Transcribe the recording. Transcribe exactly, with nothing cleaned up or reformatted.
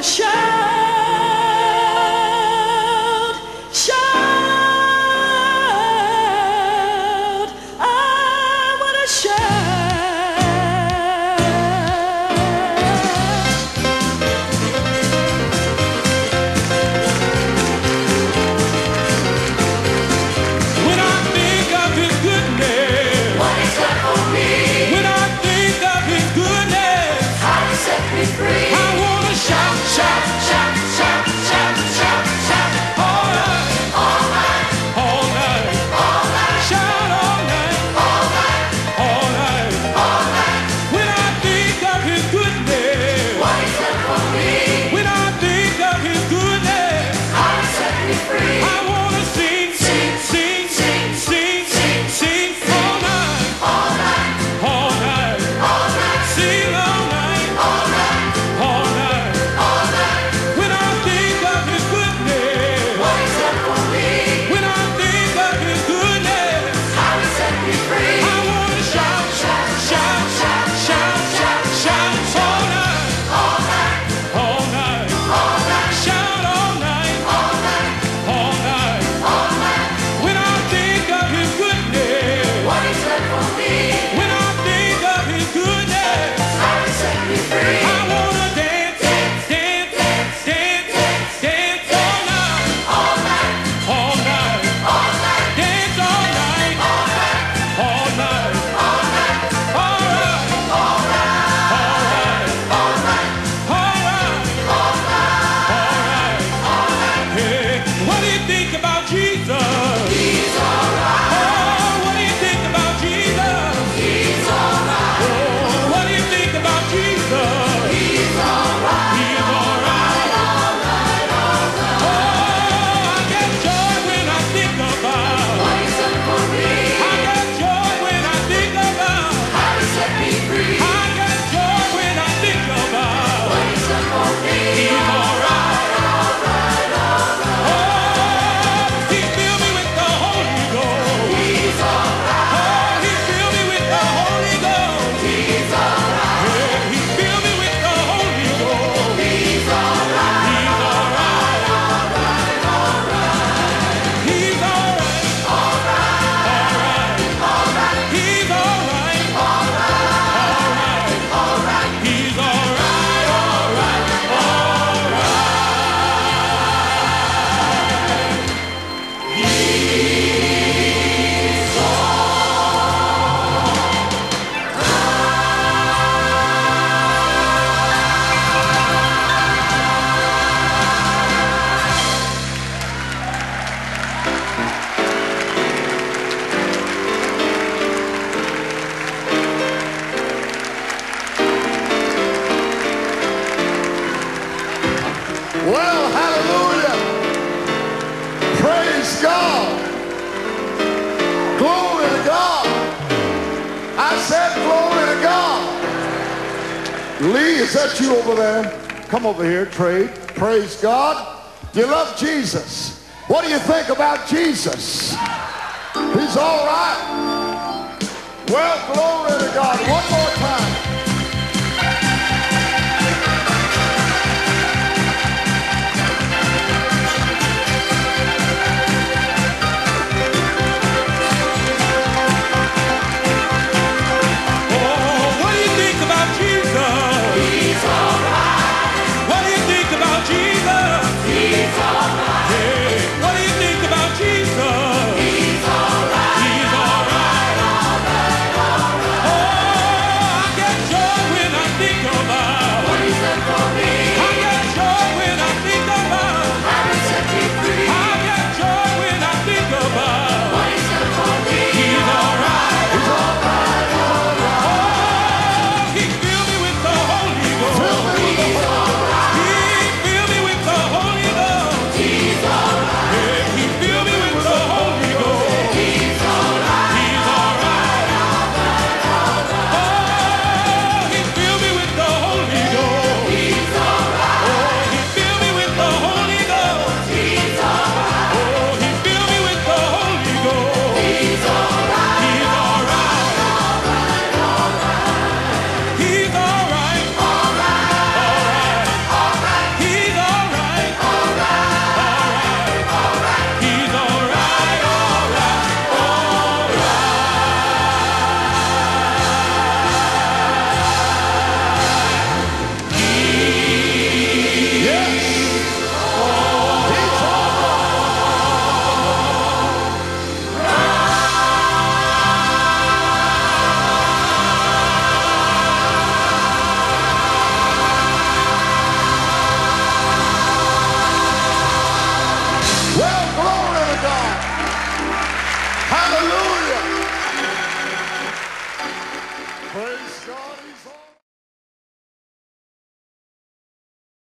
shout, shout, I want to shout. When I think of His goodness, What He's done for me, when I think of His goodness, how He set me free. I want to shout, shout, shout, shout, shout, shout, shout, all night, All night, all night, all night, shout all night, all night, all night. all night. When I think of His goodness, What He's done for me, when I think of His goodness, how He set me free. I want to sing, Sing, sing, sing, sing, sing, sing all night, all night, all night, all night, sing all night, all night, all night. all night. When I think of His goodness, What He's done for me, when I think of His goodness, how He set me free. I want to shout, shout, shout, shout, shout, shout, shout all night, All night, all night, all night, shout all night, all night, all night. all night. When I think of His goodness, What He's done for me, when I think of His goodness, how He set me free. I wanna dance, dance, dance, dance, dance, dance all night, All night, all night, all night, dance all night, all night, all night, all night, all right, all night, all right, all night, all right, all night, all right. all night. Hey, what do you think about Jesus? He's alright, Oh, what do you think about Jesus? he's alright, Oh, what do you think about Jesus? he's alright, He's all right. alright, alright. Oh, I get joy when I think about. What He's done for me, I get joy when I think about. how He set me free. I get joy when I think about. What He's done for me, He's all right. alright, alright. Oh, He filled me with the Holy Ghost. He's alright, Oh, He filled me with the Holy Ghost. he's alright, Yeah, He filled me with the Holy Ghost. he's alright, He's all right. alright, alright, He's all right. alright, All right. alright, He's all right. alright, All right. alright. He's all right. All right. All right. Well, hallelujah. Praise God. Glory to God. I said glory to God. Lee, is that you over there? Come over here, Trey. Praise God. Do you love Jesus? What do you think about Jesus? He's all right. Well, glory to God. One more time.